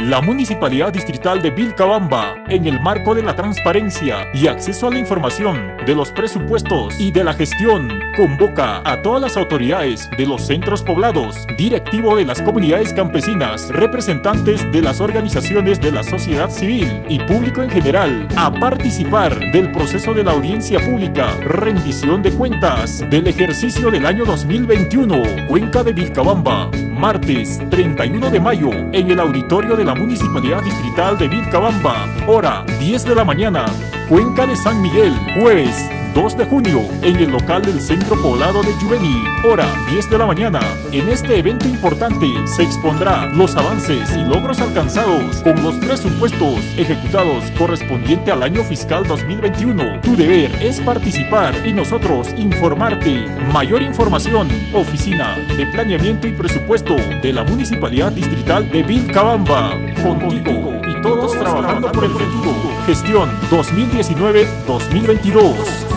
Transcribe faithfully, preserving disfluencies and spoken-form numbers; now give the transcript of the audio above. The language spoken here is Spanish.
La Municipalidad Distrital de Vilcabamba, en el marco de la transparencia y acceso a la información de los presupuestos y de la gestión, convoca a todas las autoridades de los centros poblados, directivo de las comunidades campesinas, representantes de las organizaciones de la sociedad civil y público en general a participar del proceso de la audiencia pública, rendición de cuentas del ejercicio del año dos mil veintiuno, Cuenca de Vilcabamba, martes treinta y uno de mayo, en el auditorio de la Municipalidad Distrital de Vilcabamba, hora diez de la mañana. Cuenca de San Miguel, jueves dos de junio, en el local del Centro Poblado de Yuveni, hora diez de la mañana. En este evento importante se expondrá los avances y logros alcanzados con los presupuestos ejecutados correspondiente al año fiscal dos mil veintiuno. Tu deber es participar y nosotros informarte. Mayor información, Oficina de Planeamiento y Presupuesto de la Municipalidad Distrital de Vilcabamba. Contigo y todos trabajando por el futuro. Gestión dos mil diecinueve dos mil veintidós.